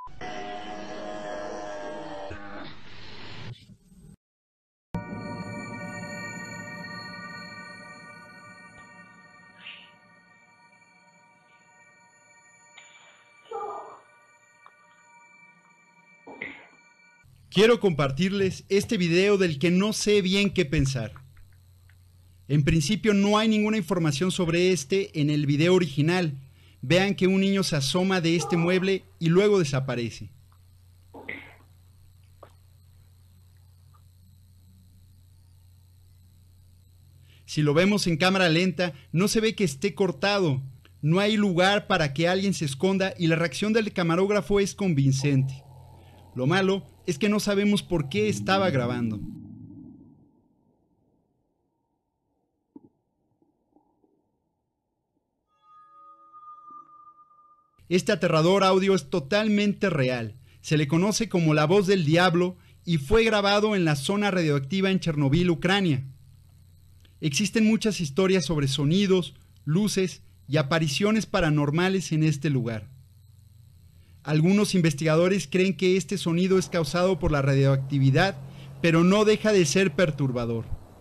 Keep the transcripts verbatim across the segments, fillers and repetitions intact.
Quiero compartirles este video del que no sé bien qué pensar. En principio no hay ninguna información sobre este en el video original. Vean que un niño se asoma de este mueble y luego desaparece. Si lo vemos en cámara lenta, no se ve que esté cortado. No hay lugar para que alguien se esconda y la reacción del camarógrafo es convincente. Lo malo es que no sabemos por qué estaba grabando. Este aterrador audio es totalmente real. Se le conoce como la voz del diablo y fue grabado en la zona radioactiva en Chernobyl, Ucrania. Existen muchas historias sobre sonidos, luces y apariciones paranormales en este lugar. Algunos investigadores creen que este sonido es causado por la radioactividad, pero no deja de ser perturbador.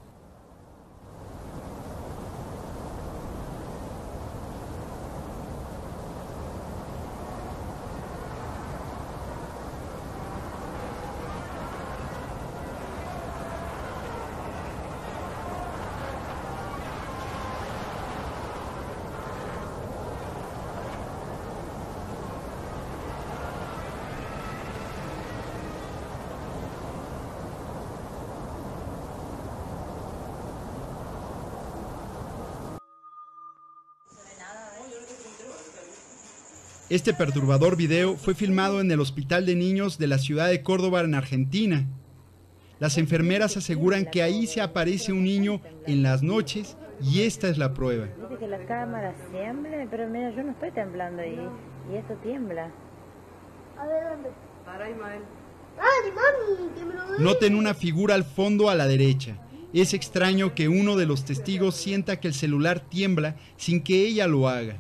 Este perturbador video fue filmado en el Hospital de Niños de la ciudad de Córdoba, en Argentina. Las enfermeras aseguran que ahí se aparece un niño en las noches y esta es la prueba. Dice que la cámara tiembla, pero mira, yo no estoy temblando y, y esto tiembla. A ver, ¿dónde? Para Ismael. ¡Ay, mami! Que me lo doy. Noten una figura al fondo a la derecha. Es extraño que uno de los testigos sienta que el celular tiembla sin que ella lo haga.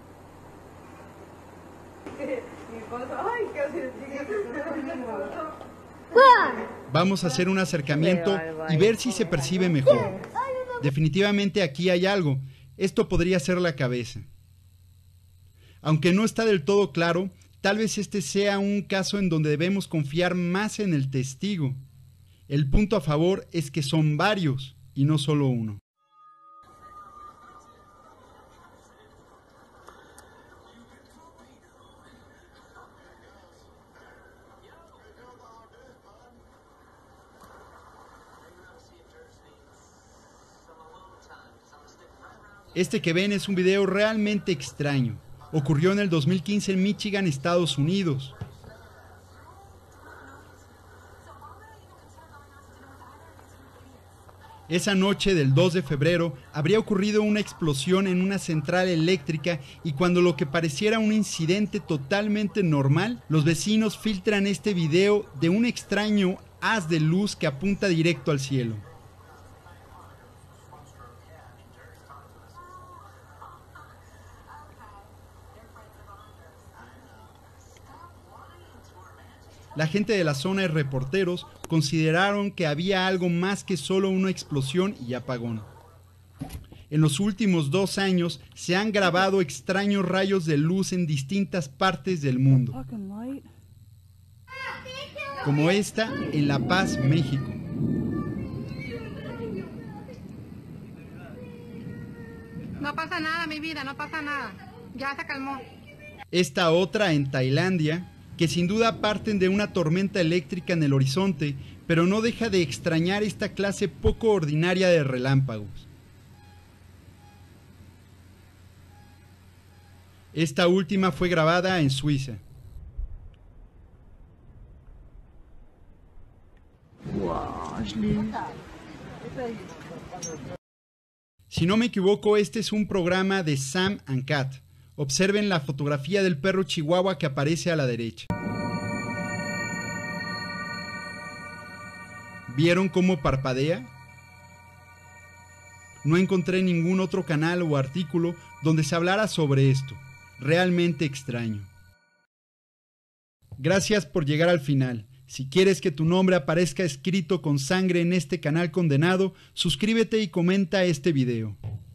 Vamos a hacer un acercamiento y ver si se percibe mejor. Definitivamente aquí hay algo. Esto podría ser la cabeza. Aunque no está del todo claro, tal vez este sea un caso en donde debemos confiar más en el testigo. El punto a favor es que son varios y no solo uno. Este que ven es un video realmente extraño. Ocurrió en el dos mil quince en Michigan, Estados Unidos. Esa noche del dos de febrero habría ocurrido una explosión en una central eléctrica y cuando lo que pareciera un incidente totalmente normal, los vecinos filtran este video de un extraño haz de luz que apunta directo al cielo. La gente de la zona y reporteros consideraron que había algo más que solo una explosión y apagón. En los últimos dos años se han grabado extraños rayos de luz en distintas partes del mundo, como esta en La Paz, México. No pasa nada, mi vida, no pasa nada. Ya se calmó. Esta otra en Tailandia, que sin duda parten de una tormenta eléctrica en el horizonte, pero no deja de extrañar esta clase poco ordinaria de relámpagos. Esta última fue grabada en Suiza. Si no me equivoco, este es un programa de Sam and Cat. Observen la fotografía del perro chihuahua que aparece a la derecha. ¿Vieron cómo parpadea? No encontré ningún otro canal o artículo donde se hablara sobre esto. Realmente extraño. Gracias por llegar al final. Si quieres que tu nombre aparezca escrito con sangre en este canal condenado, suscríbete y comenta este video.